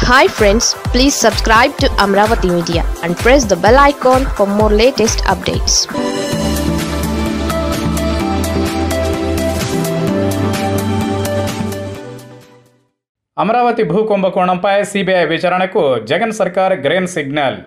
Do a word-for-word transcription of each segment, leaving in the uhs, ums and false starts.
Hi friends, please subscribe to Amaravati Media and press the bell icon for more latest updates. Amaravati భూ కుంభకోణంపై CBI విచారణకు జగన్ సర్కార్ green signal.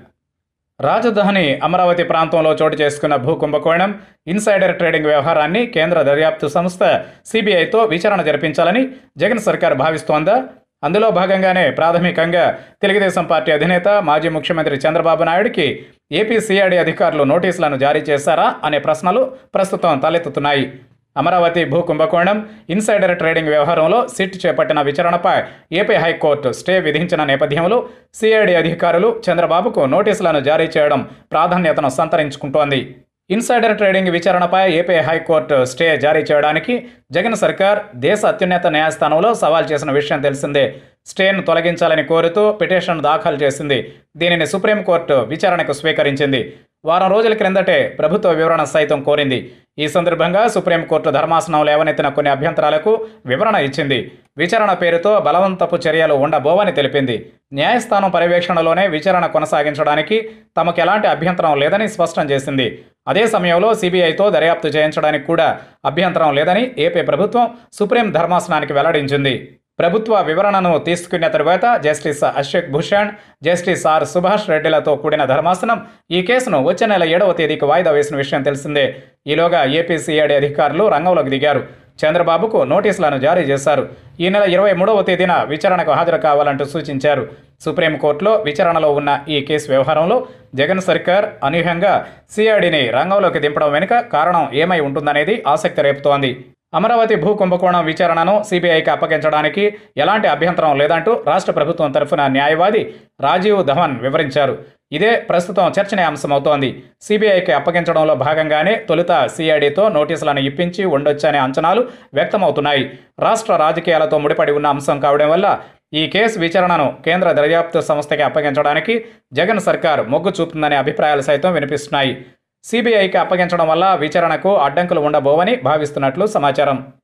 రాజధాని అమరావతి ప్రాంతంలో చోటు చేసుకున్న భూ కుంభకోణం, ఇన్సైడర్ ట్రేడింగ్ వ్యవహారాన్ని కేంద్ర దర్యాప్తు సంస్థ సిబిఐతో విచారణ జరిపించాలని జగన్ సర్కార్ భావిస్తోందా? అందులో భాగంగానే ప్రాథమికంగా తెలుగుదేశం పార్టీ అధినేత మాజీ ముఖ్యమంత్రి చంద్రబాబు నాయుడికి ఏపీ సిఐడి అధికారులు నోటీసులను జారీ చేశారా అనే ప్రశ్నలు ప్రస్తుతం తలెత్తుతున్నాయి. అమరావతి భూ కుంభకోణం, ఇన్సైడర్ ట్రేడింగ్ వ్యవహారంలో సిట్ చేపట్టిన విచారణపై ఏపీ హైకోర్టు స్టే విధించిన నేపథ్యంలో సిఐడి అధికారులు చంద్రబాబుకు నోటీసులను జారీ చేయడం ప్రాధాన్యతను సంతరించుకుంటోంది. ఇన్సైడర్ ట్రేడింగ్ విచారణపై ఏపీ హైకోర్టు స్టే జారీ చేయడానికి జగన్ సర్కార్ దేశ అత్యున్నత న్యాయస్థానంలో సవాల్ చేసిన విషయం తెలిసిందే. స్టేను తొలగించాలని కోరుతూ పిటిషన్ దాఖలు చేసింది. దీనిని సుప్రీంకోర్టు విచారణకు స్వీకరించింది. వారం రోజుల క్రిందటే ప్రభుత్వ వివరణ సైతం కోరింది. ఈ సందర్భంగా సుప్రీంకోర్టు ధర్మాసనం లేవనెత్తిన కొన్ని అభ్యంతరాలకు వివరణ ఇచ్చింది. విచారణ పేరుతో బలవంతపు చర్యలు ఉండబోవని తెలిపింది. న్యాయస్థానం పర్యవేక్షణలోనే విచారణ కొనసాగించడానికి తమకు ఎలాంటి అభ్యంతరం లేదని స్పష్టం చేసింది. అదే సమయంలో సిబిఐతో దర్యాప్తు చేయించడానికి కూడా అభ్యంతరం లేదని ఏపీ ప్రభుత్వం సుప్రీం ధర్మాసనానికి వెల్లడించింది. ప్రభుత్వ వివరణను తీసుకున్న తరువాత Justice Ashok Bhushan, Justice R Subhash రెడ్డిలతో కూడిన ధర్మాసనం ఈ కేసును వచ్చే నెల ఏడవ తేదీకి వాయిదా వేసిన విషయం తెలిసిందే. ఈలోగా ఏపీ సిఐడి అధికారులు రంగంలోకి దిగారు. చంద్రబాబుకు నోటీసులను జారీ చేశారు. ఈ నెల ఇరవై మూడవ తేదీన విచారణకు హాజరు కావాలంటూ సూచించారు. సుప్రీంకోర్టులో విచారణలో ఉన్న ఈ కేసు వ్యవహారంలో జగన్ సర్కార్ అనూహ్యంగా సిఐడిని రంగంలోకి దింపడం వెనుక కారణం ఏమై ఉంటుందనేది ఆసక్తి రేపుతోంది. అమరావతి భూ కుంభకోణం విచారణను సిబిఐకి అప్పగించడానికి ఎలాంటి అభ్యంతరం లేదంటూ రాష్ట్ర ప్రభుత్వం తరఫున న్యాయవాది రాజీవ్ ధవన్ వివరించారు. ఇదే ప్రస్తుతం చర్చనీయాంశమవుతోంది. సిబిఐకి అప్పగించడంలో భాగంగానే తొలుత సిఐడితో నోటీసులను ఇప్పించి ఉండొచ్చనే అంచనాలు వ్యక్తమవుతున్నాయి. రాష్ట్ర రాజకీయాలతో ముడిపడి ఉన్న అంశం కావడం వల్ల ఈ కేసు విచారణను కేంద్ర దర్యాప్తు సంస్థకి అప్పగించడానికి జగన్ సర్కార్ మొగ్గు చూపుతుందనే అభిప్రాయాలు సైతం వినిపిస్తున్నాయి. సిబిఐకి అప్పగించడం వల్ల విచారణకు అడ్డంకులు ఉండబోవని భావిస్తున్నట్లు సమాచారం.